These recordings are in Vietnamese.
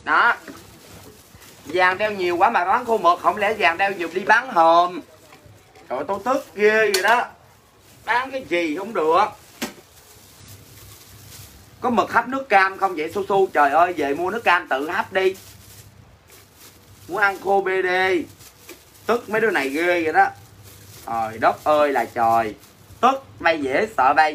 Đó. Vàng đeo nhiều quá mà bán khô mực, không lẽ vàng đeo nhiều đi bán hòm. Trời, tôi tức ghê vậy đó. Bán cái gì không được. Có mực hấp nước cam không vậy Su Su? Trời ơi, về mua nước cam tự hấp đi. Muốn ăn khô BD. Tức mấy đứa này ghê vậy đó. Trời đất ơi là trời. Tức bay dễ sợ bay.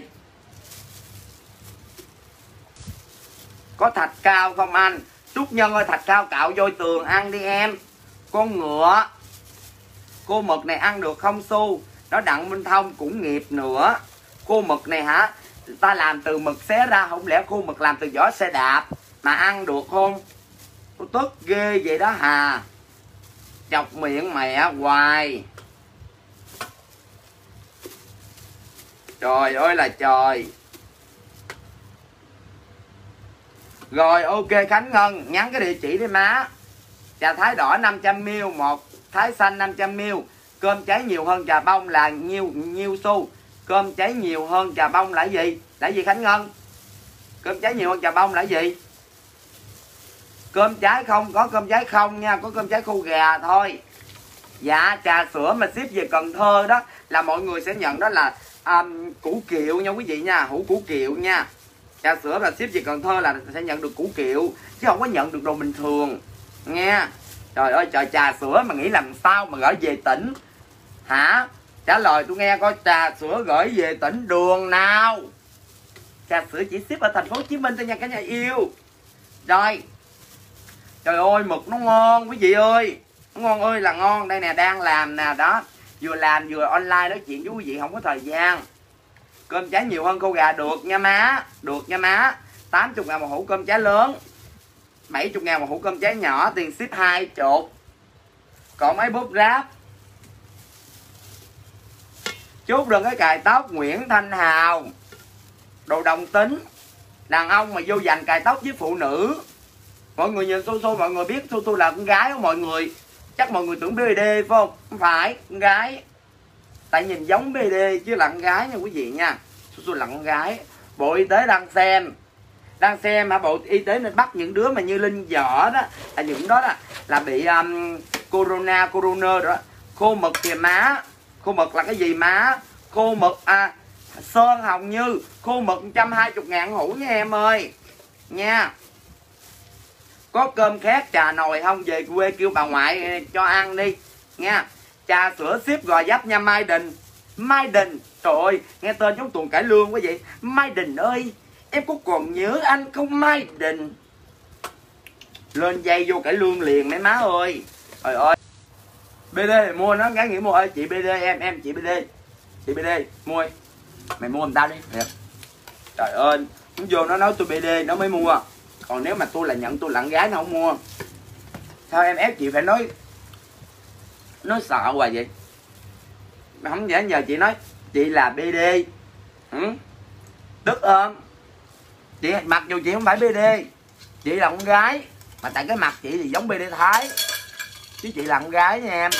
Có thạch cao không anh? Trúc Nhân ơi, thạch cao cạo vôi tường ăn đi em. Con ngựa. Cô mực này ăn được không Su? Nó Đặng Minh Thông cũng nghiệp nữa. Cô mực này hả? Ta làm từ mực xé ra, không lẽ cô mực làm từ vỏ xe đạp mà ăn được không? Tôi tức ghê vậy đó hà. Chọc miệng mẹ hoài. Trời ơi là trời. Rồi ok Khánh Ngân, nhắn cái địa chỉ đi má. Trà thái đỏ 500ml, một thái xanh 500ml. Cơm cháy nhiều hơn trà bông là nhiêu xu? Cơm cháy nhiều hơn trà bông là gì? Là gì Khánh Ngân? Cơm cháy nhiều hơn trà bông là gì? Cơm cháy không, có cơm cháy không nha, có cơm cháy khô gà thôi. Dạ, trà sữa mà ship về Cần Thơ đó là mọi người sẽ nhận đó là củ kiệu nha quý vị nha, hũ củ kiệu nha. Trà sữa mà ship về Cần Thơ là sẽ nhận được củ kiệu chứ không có nhận được đồ bình thường nha. Trời ơi trời, trà sữa mà nghĩ làm sao mà gửi về tỉnh hả? Trả lời tôi nghe coi, trà sữa gửi về tỉnh đường nào? Trà sữa chỉ ship ở thành phố Hồ Chí Minh thôi nha cả nhà yêu. Rồi. Trời ơi mực nó ngon quý vị ơi. Nó ngon ơi là ngon. Đây nè, đang làm nè đó. Vừa làm vừa online nói chuyện với quý vị, không có thời gian. Cơm cháy nhiều hơn khô gà được nha má. Được nha má. 80.000 một hũ cơm cháy lớn, 70.000 một hũ cơm cháy nhỏ, tiền ship 20. Còn mấy bóp ráp. Chốt đừng cái cài tóc Nguyễn Thanh Hào. Đồ đồng tính. Đàn ông mà vô dành cài tóc với phụ nữ. Mọi người nhìn Su, mọi người biết Su là con gái không mọi người? Chắc mọi người tưởng BD phải không? Không phải, con gái. Tại nhìn giống BD chứ là con gái nha quý vị nha. Su là con gái. Bộ Y tế đang xem mà Bộ Y tế nên bắt những đứa mà như Linh Võ đó, là những đó là bị corona đó. Khô mực kìa má. Khô mực là cái gì má? Khô mực Sơn Hồng Như. Khô mực 120.000 hũ nha em ơi. Nha. Có cơm khác trà nồi không? Về quê kêu bà ngoại cho ăn đi nha. Trà sữa ship Gò Vấp nha Mai Đình. Mai Đình, trời ơi, nghe tên giống tuồng cải lương quá vậy. Mai Đình ơi, em có còn nhớ anh không Mai Đình? Lên dây vô cải lương liền mấy má ơi. Trời ơi. BD mua nó gái nghĩ mua ơi chị BD em chị BD. Chị BD mua. Mày mua làm tao đi. Thiệt. Trời ơi, nó vô nó nói tôi BD nó mới mua. Còn nếu mà tôi là nhận tôi lặng gái nó không mua. Sao em ép chị phải nói sợ hoài vậy? Không dễ nhờ chị nói chị là BD. Tức ơn. Chị mặc dù chị không phải BD, chị là con gái, mà tại cái mặt chị thì giống BD Thái, chứ chị là con gái nha em.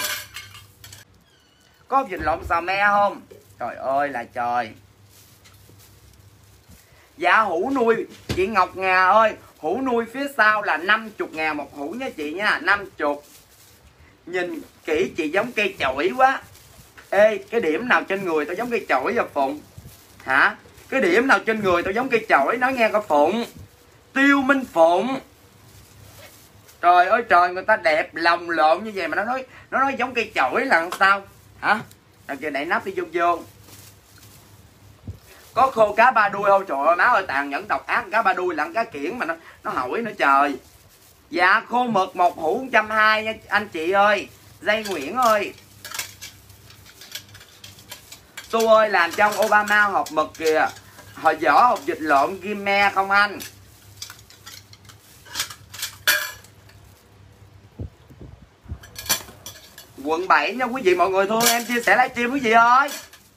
Có vịt lộn xào me không? Trời ơi là trời. Dạ hũ nuôi chị Ngọc Ngà ơi, hũ nuôi phía sau là 50.000 một hũ nha chị nha, 50. Nhìn kỹ chị giống cây chổi quá. Ê, cái điểm nào trên người tao giống cây chổi vậy Phụng? Hả? Cái điểm nào trên người tao giống cây chổi nói nghe coi Phụng. Tiêu Minh Phụng. Trời ơi trời, người ta đẹp lồng lộn như vậy mà nó nói giống cây chổi là sao? Hả? Đằng kia đẩy nắp đi vô. Có khô cá ba đuôi không? Trời ơi má ơi, tàn nhẫn độc ác, cá ba đuôi là cá kiển mà nó hỏi nữa trời. Dạ khô mực một hũ 120 nha anh chị ơi. Dây Nguyễn ơi. Su ơi làm trong Obama hộp mực kìa. Hồi vỏ hộp vịt lộn ghim me không anh? Quận 7 nha quý vị, mọi người thương em chia sẻ livestream quý vị ơi.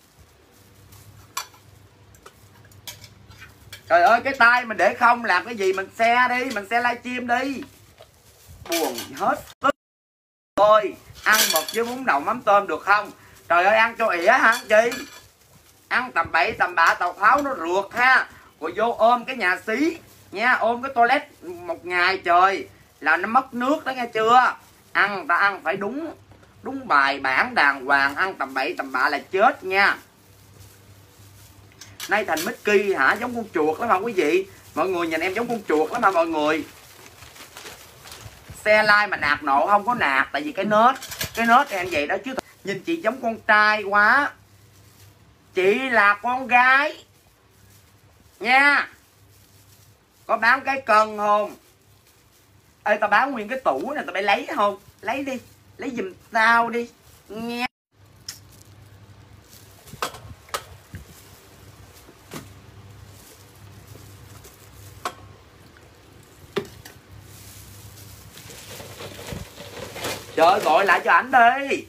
Trời ơi cái tay mình để không làm cái gì, mình share đi, mình share livestream đi. Buồn hết tức. Ôi ăn mực với bún đậu mắm tôm được không? Trời ơi ăn cho ỉa hả chị? Ăn tầm bậy tầm bạ Tào Tháo nó rượt ha. Rồi vô ôm cái nhà xí nha, ôm cái toilet một ngày trời. là nó mất nước đó nghe chưa. Ăn ta ăn phải đúng bài bản đàng hoàng, ăn tầm bậy tầm bạ là chết nha. Nay thành Mickey hả, giống con chuột lắm hả quý vị. Mọi người nhìn em giống con chuột lắm hả mọi người. Xe like mà nạt nộ không có nạt, tại vì cái nết em vậy đó chứ. Nhìn chị giống con trai quá. Chị là con gái nha. Có bán cái cân không? Ê tao bán nguyên cái tủ này, tao phải lấy không? Lấy đi, lấy giùm tao đi nghe. Trời gọi lại cho ảnh đi.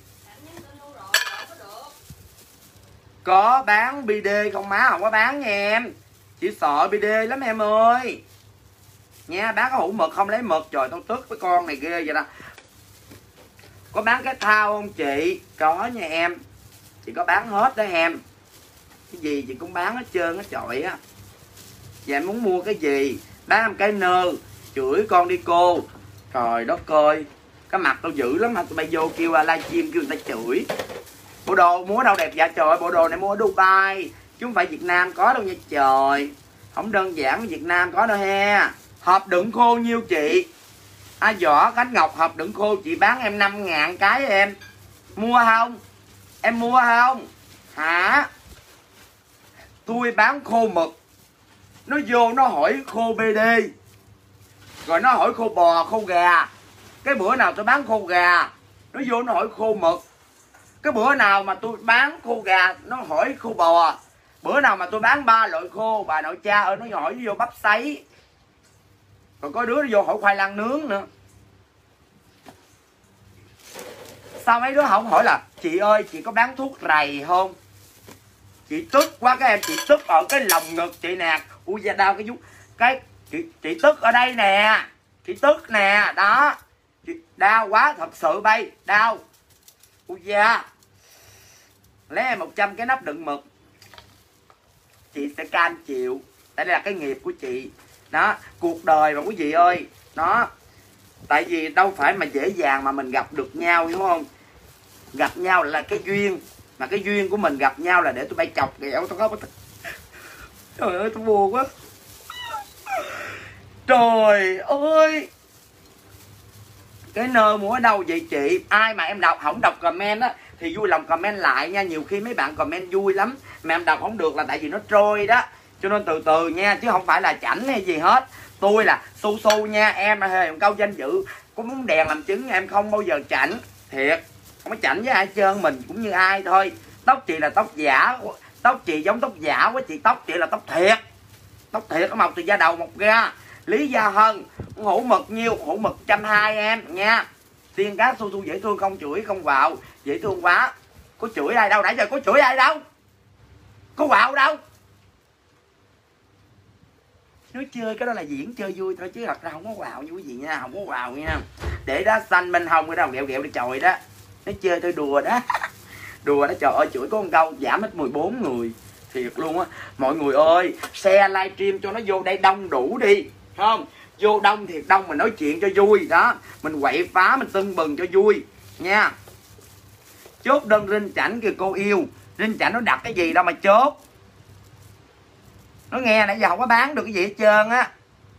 Có bán BD không má? Không có bán nha em. Chị sợ BD lắm em ơi. Nha, bán có hũ mực không lấy mực. Trời tao tức với con này ghê vậy đó. Có bán cái thao không chị? Có nha em. Chị có bán hết đó em. Cái gì chị cũng bán hết trơn á trời á. Và em muốn mua cái gì? Bán cái nơ. Chửi con đi cô. Trời đất ơi. Cái mặt tao dữ lắm mà tụi bay vô kêu livestream kêu người ta chửi. Bộ đồ mua đâu đẹp dạ trời. Bộ đồ này mua ở Dubai chứ không phải Việt Nam có đâu nha trời. Không đơn giản Việt Nam có đâu he. Hộp đựng khô nhiêu chị? Vỏ Cánh Ngọc hộp đựng khô chị bán em 5.000 cái em. Mua không? Em mua không? Hả? Tôi bán khô mực. Nó vô nó hỏi khô BD. Rồi nó hỏi khô bò, khô gà. Cái bữa nào tôi bán khô gà, nó vô nó hỏi khô mực. Cái bữa nào mà tôi bán khô gà, nó hỏi khô bò. Bữa nào mà tôi bán 3 loại khô, bà nội cha ơi, nó hỏi vô bắp sấy. Còn có đứa nó vô hỏi khoai lang nướng nữa. Sao mấy đứa không hỏi là chị ơi chị có bán thuốc rầy không? Chị tức quá các em, chị tức ở cái lồng ngực chị nè. Ui da đau cái vú. Cái chị tức ở đây nè. Chị tức nè, đó. Chị đau quá thật sự bay, đau. Ui da. Lấy em 100 cái nắp đựng mực. Chị sẽ cam chịu. Tại đây là cái nghiệp của chị. Đó, cuộc đời mà quý vị ơi. Đó. Tại vì đâu phải mà dễ dàng mà mình gặp được nhau, hiểu không? Gặp nhau là cái duyên. Mà cái duyên của mình gặp nhau là để tụi bay chọc ghẹo tao khóc. Trời ơi tôi buồn quá. Trời ơi. Cái nơi mua ở đâu vậy chị? Ai mà em đọc không đọc comment á thì vui lòng comment lại nha. Nhiều khi mấy bạn comment vui lắm mà em đọc không được là tại vì nó trôi đó. Cho nên từ từ nha, chứ không phải là chảnh hay gì hết. Tôi là su su nha. Em là câu danh dự có muốn đèn làm chứng, em không bao giờ chảnh. Thiệt. Không có chảnh với ai trơn, mình cũng như ai thôi. Tóc chị là tóc giả. Tóc chị giống tóc giả quá chị. Tóc chị là tóc thiệt. Tóc thiệt có mọc từ da đầu mọc ra. Lý Gia Hân. Hũ mực nhiêu? Hũ mực 120 em nha. Tiên cát su su dễ thương, không chửi không quạo. Dễ thương quá. Có chửi ai đâu, nãy giờ có chửi ai đâu. Có quạo đâu. Nói chơi cái đó là diễn chơi vui thôi chứ thật ra không có quạo như quý vị nha. Không có quạo nha. Để đá xanh bên hông cái đâu ghẹo ghẹo đi trời đó. Nói chơi thôi đùa đó. Đùa đó trời ơi, chửi có một câu giảm hết 14 người. Thiệt luôn á. Mọi người ơi, share livestream cho nó vô đây đông đủ đi. Không? Vô đông thiệt đông mình nói chuyện cho vui đó. Mình quậy phá mình tưng bừng cho vui nha. Chốt đơn Rinh Chảnh kìa cô yêu. Rinh Chảnh nó đặt cái gì đâu mà chốt. Nó nghe nãy giờ không có bán được cái gì hết trơn á.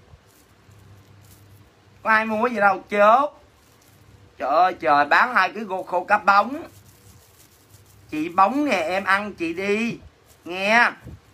Có ai mua cái gì đâu chốt. Trời ơi trời, bán 2 cái khô cá bóng. Chị bóng nè em ăn chị đi nghe.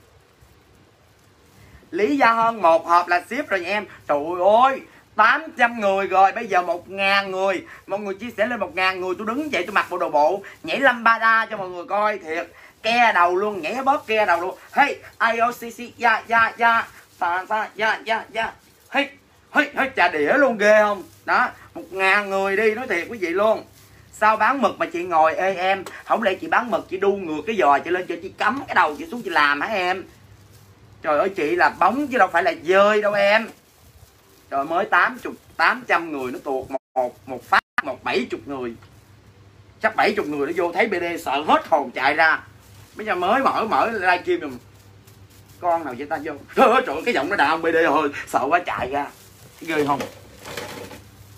Lý Gia Hân 1 hộp là ship rồi nha em. Trời ơi 800 người rồi, bây giờ 1.000 người. Mọi người chia sẻ lên 1.000 người. Tôi đứng dậy tôi mặc bộ đồ bộ nhảy lambada cho mọi người coi. Thiệt ke đầu luôn, nhảy bóp ke đầu luôn. Hey IOCC ya ya ya ta ta ya ya ya. Hey hey hey trà đĩa luôn ghê không. Đó 1.000 người đi, nói thiệt quý vị luôn. Sao bán mực mà chị ngồi ê em? Không lẽ chị bán mực chị đu ngược cái giò chị lên cho chị cắm cái đầu chị xuống chị làm hả em? Trời ơi chị là bóng chứ đâu phải là dơi đâu em. Trời mới 800 người nó tuột một phát 70 người. Chắc 70 người nó vô thấy BD sợ hết hồn chạy ra. Bây giờ mới mở livestream rồi. Con nào vậy ta vô. Trời ơi cái giọng nó đào BD rồi, sợ quá chạy ra. Ghê không?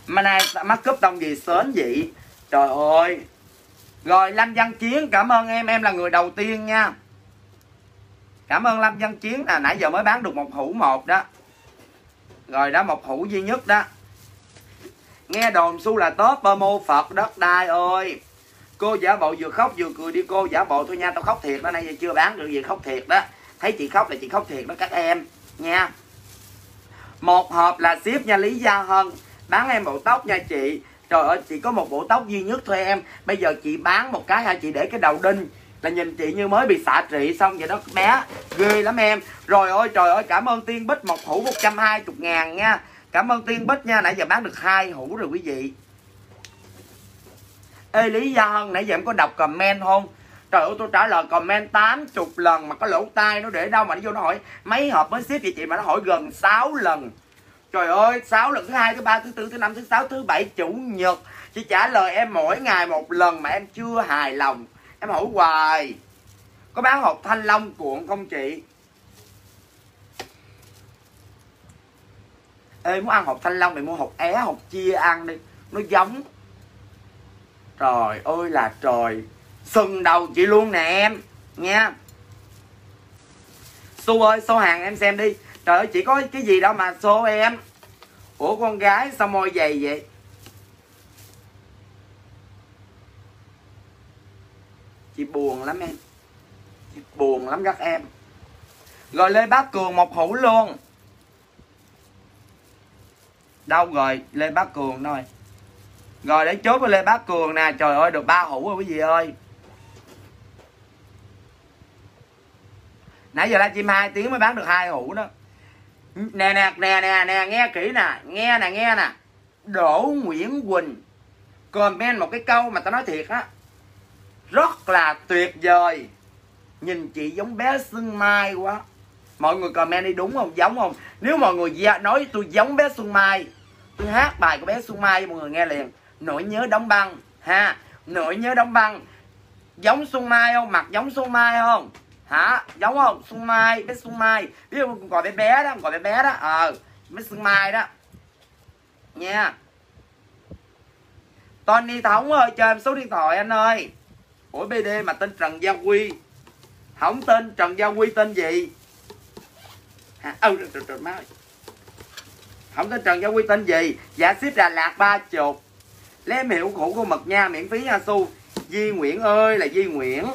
Mà nay mắt cúp tông gì sến vậy. Trời ơi. Rồi Lâm Văn Chiến, cảm ơn em là người đầu tiên nha. Cảm ơn Lâm Văn Chiến nè, nãy giờ mới bán được một hũ một đó. Rồi đó, một hũ duy nhất đó. Nghe đồn Su là top promo Phật đất đai ơi. Cô giả bộ vừa khóc vừa cười đi cô, giả bộ thôi nha, tao khóc thiệt đó, nãy giờ chưa bán được gì khóc thiệt đó. Thấy chị khóc là chị khóc thiệt đó các em nha. Một hộp là ship nha Lý Gia Hân. Bán em bộ tóc nha chị. Trời ơi, chị có một bộ tóc duy nhất thôi em. Bây giờ chị bán một cái hay chị để cái đầu đinh là nhìn chị như mới bị xạ trị xong vậy đó bé. Ghê lắm em. Rồi ơi trời ơi, cảm ơn Tiên Bích, một hũ 120.000 nha. Cảm ơn Tiên Bích nha, nãy giờ bán được 2 hũ rồi quý vị. Ê Lý Gia Hân, nãy giờ em có đọc comment không? Trời ơi, tôi trả lời comment 80 lần mà có lỗ tai nó để đâu mà nó vô nó hỏi mấy hộp mới ship vậy chị, mà nó hỏi gần 6 lần. Trời ơi, 6 lần, thứ 2, thứ 3, thứ 4, thứ 5, thứ 6, thứ 7, chủ nhật. Chị trả lời em mỗi ngày một lần mà em chưa hài lòng. Em hỏi hoài. Có bán hộp thanh long cuộn không chị? Ê, muốn ăn hộp thanh long mày mua hộp é, hộp chia ăn đi. Nó giống. Trời ơi là trời. Sừng đầu chị luôn nè em nha. Su ơi, số hàng em xem đi. Trời ơi, chị có cái gì đâu mà số em. Ủa con gái sao môi dày vậy? Chị buồn lắm em. Chị buồn lắm các em. Rồi Lê Bá Cường một hũ luôn. Đâu rồi Lê Bá Cường thôi. Rồi để chốt với Lê Bá Cường nè. Trời ơi được 3 hũ rồi quý vị ơi. Nãy giờ livestream 2 tiếng mới bán được 2 hũ đó. Nè nghe kỹ nè. Nghe nè. Đỗ Nguyễn Quỳnh comment một cái câu mà tao nói thiệt á, rất là tuyệt vời. Nhìn chị giống bé Xuân Mai quá. Mọi người comment đi, đúng không? Giống không? Nếu mọi người nói tôi giống bé Xuân Mai, tôi hát bài của bé Xuân Mai cho mọi người nghe liền. Nỗi nhớ đóng băng ha. Nỗi nhớ đóng băng. Giống Xuân Mai không? Mặt giống Xuân Mai không? Hả? Giống không? Xuân Mai, bé Xuân Mai. Biết không? Gọi bé đó, gọi bé đó. Bé Xuân Mai đó. Nha. Tony Thống ơi, cho em số điện thoại anh ơi. Ủa BD mà tên Trần Gia Quy. Không tên Trần Gia Quy tên gì? Trời má ơi. Không tên Trần Gia Quy tên gì? Dạ ship Đà Lạt 30. Lấy em hiệu khổ cô mực nha, miễn phí nha Su. Di Nguyễn ơi là Di Nguyễn.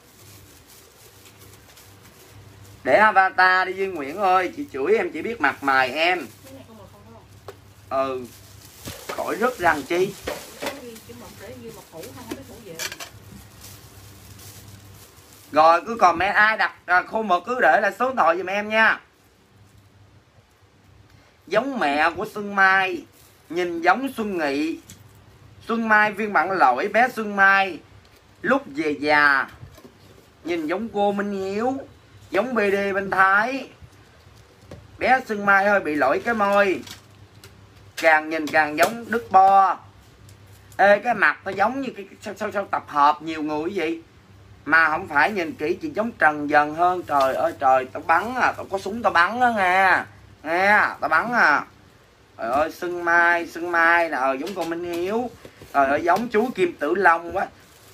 Để avatar đi Di Nguyễn ơi. Chị chửi em chỉ biết mặt mày em. Khỏi rứt răng chi. Rồi cứ comment ai đặt khô mực cứ để là số điện thoại giùm em nha. Giống mẹ của Xuân Mai. Nhìn giống Xuân Nghị. Xuân Mai phiên bản lỗi bé Xuân Mai lúc về già. Nhìn giống cô Minh Hiếu. Giống BD bên Thái. Bé Xuân Mai hơi bị lỗi cái môi. Càng nhìn càng giống Đức Bo. Ê cái mặt nó giống như cái sao tập hợp nhiều người vậy. Mà không phải, nhìn kỹ chị giống Trần Dần hơn. Trời ơi trời, tao bắn à, tao có súng tao bắn đó nghe. Nghe, tao bắn à. Trời ơi Xuân Mai nè, giống con Minh Hiếu. Trời ơi giống chú Kim Tử Long quá.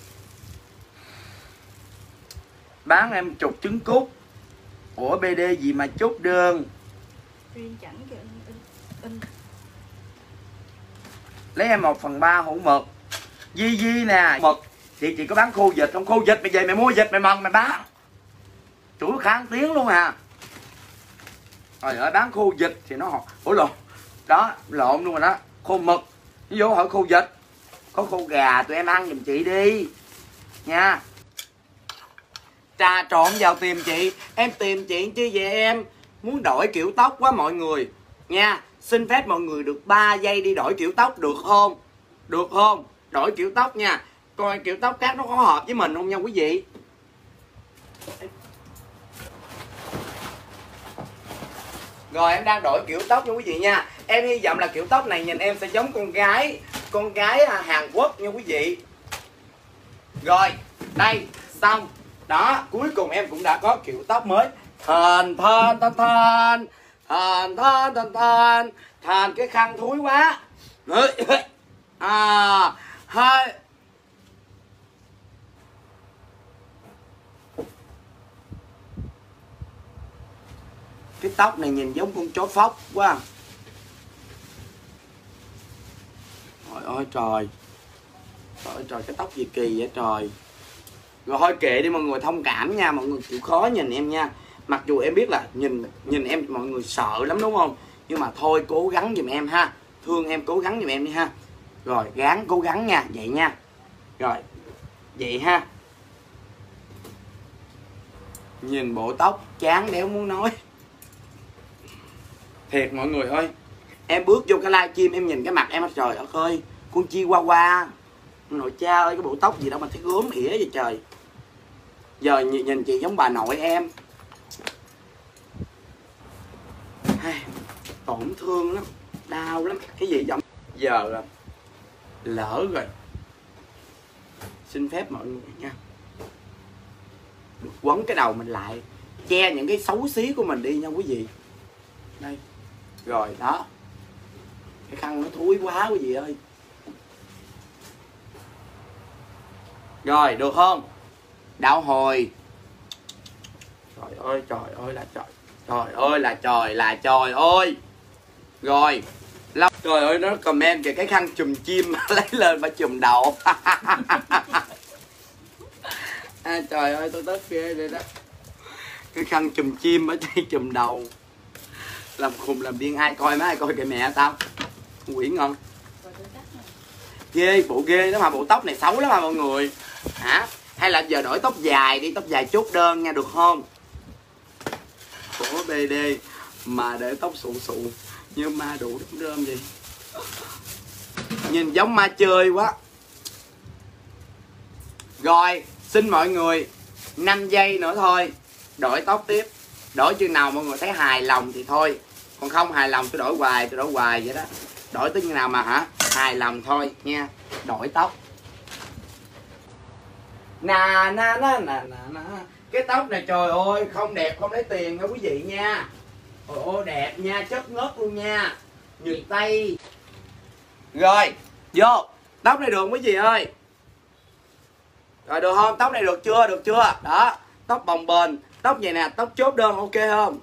Bán em chục trứng cút. Ủa BD gì mà chốt đơn. Lấy em 1/3 hũ mực. Di nè, mực. Chị có bán khô vịt không? Khô vịt mày về mày mua vịt mày mần mày bán. Chuỗi kháng tiếng luôn à. Trời ơi bán khô vịt thì nó ủa lộn. Đó, lộn luôn rồi đó. Khô mực. Ví dụ hỏi khô vịt. Có khô gà tụi em ăn giùm chị đi. Nha. Trà trộn vào tìm chị. Em tìm chị chứ về em muốn đổi kiểu tóc quá mọi người. Nha. Xin phép mọi người được 3 giây đi đổi kiểu tóc được không? Được không? Đổi kiểu tóc nha. Coi kiểu tóc khác nó có hợp với mình không nha quý vị. Rồi em đang đổi kiểu tóc nha quý vị nha. Em hy vọng là kiểu tóc này nhìn em sẽ giống con gái Hàn Quốc nha quý vị. Rồi đây xong. Đó cuối cùng em cũng đã có kiểu tóc mới. Thền Thền cái khăn thúi quá. À, hơi. Cái tóc này nhìn giống con chó phốc quá. Trời ơi trời. Trời ơi trời, cái tóc gì kỳ vậy trời. Rồi thôi kệ đi mọi người, thông cảm nha, mọi người chịu khó nhìn em nha. Mặc dù em biết là nhìn em mọi người sợ lắm đúng không? Nhưng mà thôi cố gắng giùm em ha. Thương em cố gắng giùm em đi ha. Rồi gắng cố gắng nha, vậy nha. Rồi vậy ha. Nhìn bộ tóc chán đéo muốn nói. Thiệt mọi người ơi. Em bước vô cái livestream em nhìn cái mặt em, trời đất ơi, con chi qua qua. Nội cha ơi, cái bộ tóc gì đâu mà thấy gớm ỉa vậy trời. Giờ nhìn chị giống bà nội em. Tổn thương lắm, đau lắm. Cái gì giống giờ lỡ rồi. Xin phép mọi người nha, được quấn cái đầu mình lại, che những cái xấu xí của mình đi nha quý vị. Đây. Rồi đó. Cái khăn nó thúi quá quý vị ơi. Rồi được không? Đạo hồi. Trời ơi là trời. Trời ơi là trời là trời ơi. Rồi. Trời ơi nó comment kìa, cái khăn chùm chim lấy lên mà chùm đầu. À, trời ơi tôi tức ghê vậy đó. Cái khăn chùm chim ở đây chùm đầu. Làm khùng làm điên, ai coi má, ai coi kìa mẹ tao. Quỷ ngon. Ghê, bộ ghê đó mà, bộ tóc này xấu lắm mà mọi người. Hả? Hay là giờ đổi tóc dài đi, tóc dài chốt đơn nha, được không? Khổ BD mà để tóc sụ sụ như ma đủ đấm rơm vậy. Nhìn giống ma chơi quá. Rồi, xin mọi người 5 giây nữa thôi, đổi tóc tiếp. Đổi chừng nào mọi người thấy hài lòng thì thôi. Còn không hài lòng tôi đổi hoài vậy đó. Đổi tới chừng nào mà hài lòng thôi nha. Đổi tóc. Nà. Cái tóc này trời ơi, không đẹp không lấy tiền nha quý vị nha. Ôi đẹp nha, chất ngất luôn nha. Nhìn tay. Rồi, vô. Tóc này được quý vị ơi. Rồi được không? Tóc này được chưa? Được chưa? Đó, tóc bồng bềnh. Tóc vậy nè, tóc chốt đơn ok không?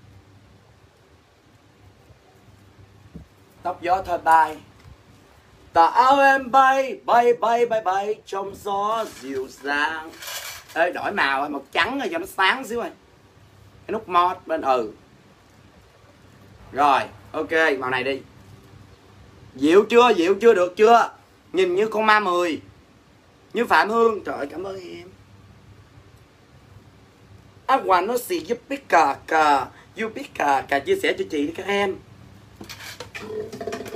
Tóc gió thôi bay. Tà áo em bay trong gió dịu dàng. Ê, đổi màu màu trắng rồi cho nó sáng xíu ơi. Cái nút mod bên Rồi, ok, màu này đi. Dịu chưa, được chưa? Nhìn như con ma 10. Như Phạm Hương, trời ơi cảm ơn em. I wanna see you pick cà chia sẻ cho chị đi các em.